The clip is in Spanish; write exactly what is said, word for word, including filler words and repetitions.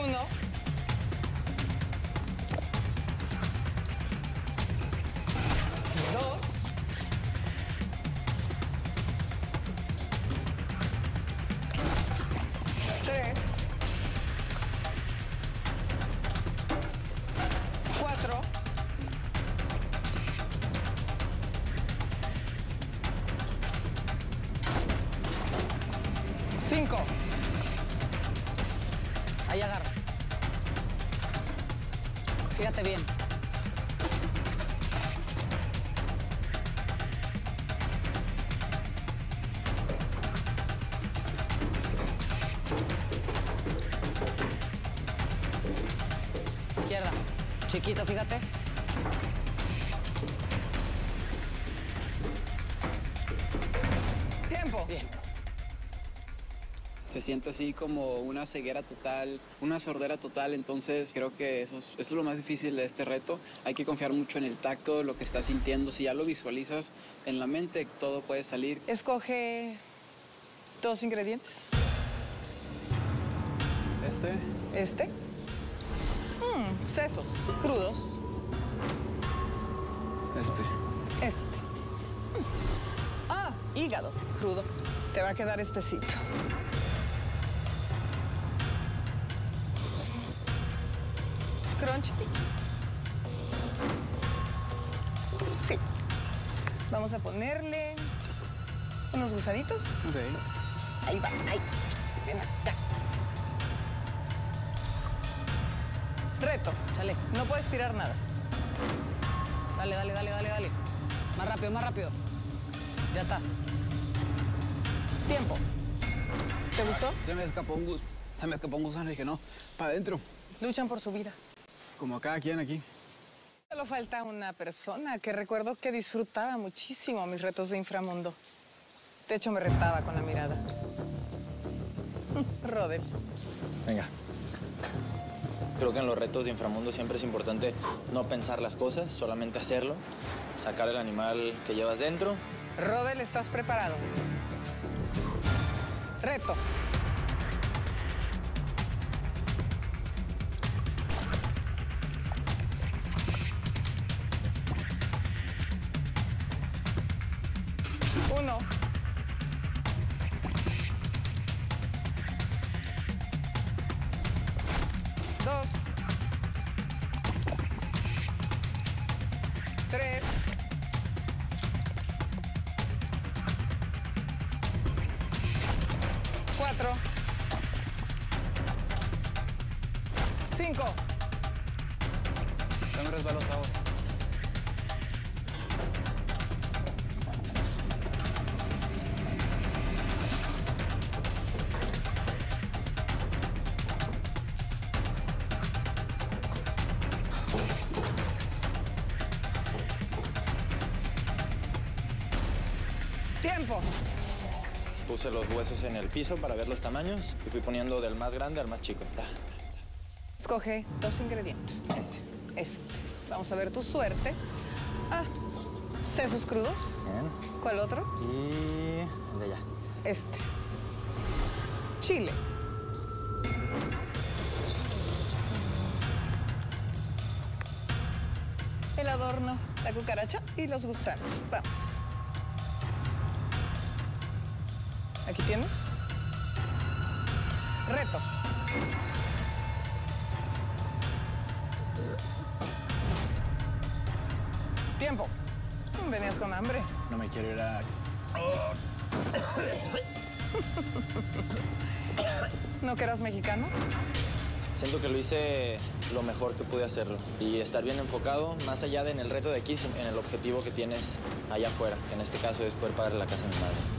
Uno. Dos. Tres. Cuatro. Cinco. Ahí agarra. Fíjate bien. Izquierda. Chiquito, fíjate. Tiempo. Bien. Se siente así como una ceguera total, una sordera total, entonces creo que eso es, eso es lo más difícil de este reto. Hay que confiar mucho en el tacto, lo que estás sintiendo. Si ya lo visualizas en la mente, todo puede salir. Escoge dos ingredientes. Este, Este. Mm, sesos crudos. este. Este. Ah, hígado crudo. Te va a quedar espesito. Crunchy. Sí. Vamos a ponerle unos gusanitos. Ok. Ahí va, ahí. Ven acá. Reto. Sale. No puedes tirar nada. Dale, dale, dale, dale, dale. Más rápido, más rápido. Ya está. Tiempo. ¿Te gustó? Se me escapó un gus, se me escapó un gusano y dije, no, para adentro. Luchan por su vida. Como cada quien aquí. Solo falta una persona que recuerdo que disfrutaba muchísimo mis retos de inframundo. De hecho, me retaba con la mirada. Rodel. Venga. Creo que en los retos de inframundo siempre es importante no pensar las cosas, solamente hacerlo. Sacar el animal que llevas dentro. Rodel, ¿estás preparado? Reto. Uno. Dos. Tres. Cuatro. Cinco. Se me resbaló los cabos. Tiempo. Puse los huesos en el piso para ver los tamaños y fui poniendo del más grande al más chico. Escoge dos ingredientes. Este. Este. Vamos a ver tu suerte. Ah, sesos crudos. Bien. ¿Cuál otro? Y el de allá. Este. Chile. El adorno, la cucaracha y los gusanos. Vamos. Aquí tienes. Reto. Tiempo. Venías con hambre. No me quiero ir a... ¿No que eras mexicano? Siento que lo hice lo mejor que pude hacerlo y estar bien enfocado, más allá de en el reto de aquí, sino en el objetivo que tienes allá afuera, que en este caso es poder pagar la casa de mi madre.